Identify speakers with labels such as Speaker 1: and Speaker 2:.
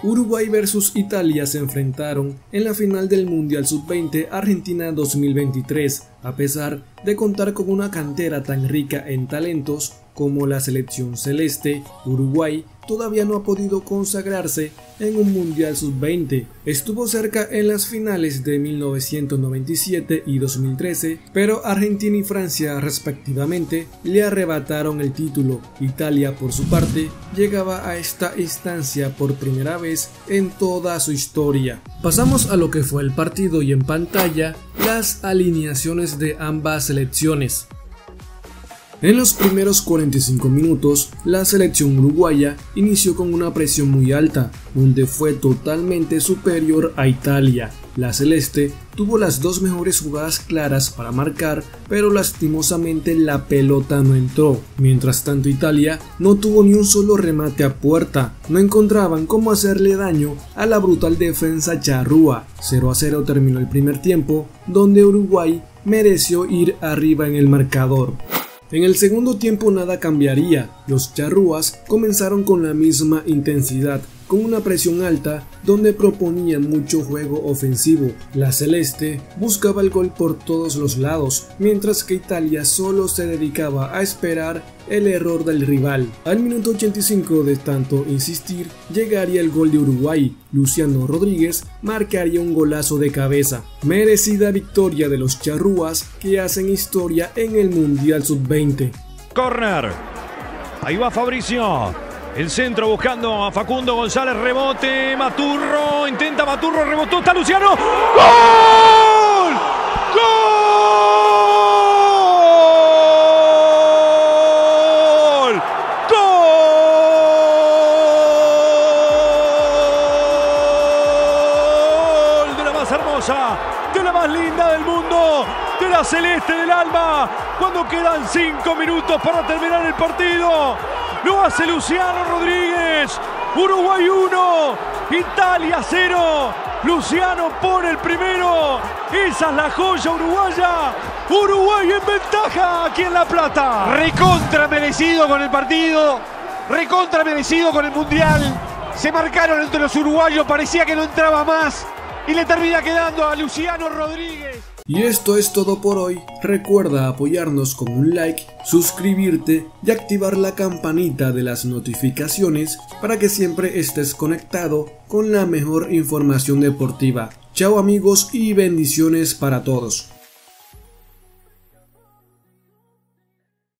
Speaker 1: Uruguay versus Italia se enfrentaron en la final del Mundial Sub-20 Argentina 2023. A pesar de contar con una cantera tan rica en talentos como la selección celeste, Uruguay todavía no ha podido consagrarse en un Mundial Sub-20. Estuvo cerca en las finales de 1997 y 2013, pero Argentina y Francia respectivamente le arrebataron el título. Italia, por su parte, llegaba a esta instancia por primera vez en toda su historia. Pasamos a lo que fue el partido y en pantalla las alineaciones de ambas selecciones. En los primeros 45 minutos, la selección uruguaya inició con una presión muy alta, donde fue totalmente superior a Italia. La celeste tuvo las dos mejores jugadas claras para marcar, pero lastimosamente la pelota no entró. Mientras tanto, Italia no tuvo ni un solo remate a puerta. No encontraban cómo hacerle daño a la brutal defensa charrúa. 0-0 terminó el primer tiempo, donde Uruguay mereció ir arriba en el marcador. En el segundo tiempo nada cambiaría, los charrúas comenzaron con la misma intensidad, con una presión alta donde proponían mucho juego ofensivo. La celeste buscaba el gol por todos los lados, mientras que Italia solo se dedicaba a esperar el error del rival. Al minuto 85 de tanto insistir, llegaría el gol de Uruguay. Luciano Rodríguez marcaría un golazo de cabeza. Merecida victoria de los charrúas que hacen historia en el Mundial Sub-20.
Speaker 2: Corner. Ahí va Fabricio. El centro buscando a Facundo González, rebote, Maturro, intenta Maturro, rebotó, está Luciano. ¡Gol! ¡Gol! ¡Gol! De la más hermosa, de la más linda del mundo, de la celeste del alma, cuando quedan 5 minutos para terminar el partido. Lo hace Luciano Rodríguez. Uruguay 1, Italia 0. Luciano pone el primero. Esa es la joya uruguaya. Uruguay en ventaja aquí en La Plata.
Speaker 3: Recontra merecido con el partido. Recontra merecido con el mundial. Se marcaron entre los uruguayos. Parecía que no entraba más. Y le termina quedando a Luciano Rodríguez.
Speaker 1: Y esto es todo por hoy. Recuerda apoyarnos con un like, suscribirte y activar la campanita de las notificaciones para que siempre estés conectado con la mejor información deportiva. Chao amigos y bendiciones para todos.